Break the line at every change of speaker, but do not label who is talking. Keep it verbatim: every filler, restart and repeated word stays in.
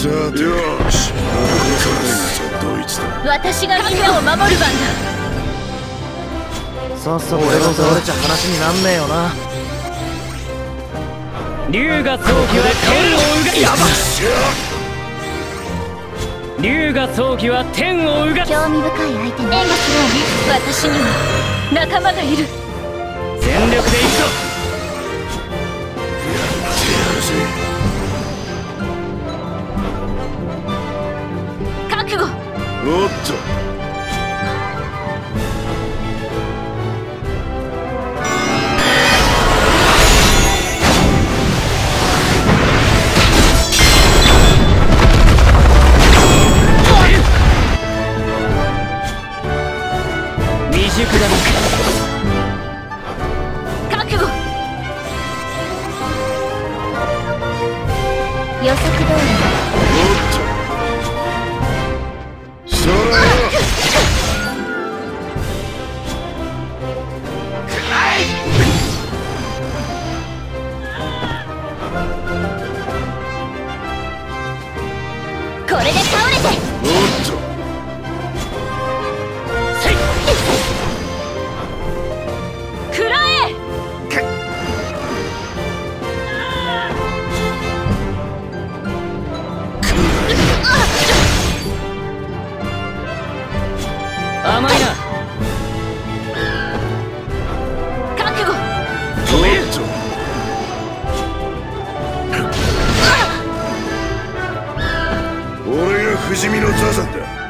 さてよし、ドイツだ。
私がみんなを守る番だ。
さっさと俺の倒れちゃ話になんねえよな。
龍が早期は天をうがやば龍が早期は天をうが
興味深い相手ね。私には仲間がいる。
全力でいくぞ。
やってやるぜ。
覚悟。
おっと。
未熟だな。
覚悟。予測通り。
おっと。そらよ。
これで倒れて。
おっと。
甘いな。
覚悟。
おっと。俺が不死身のザザンだ。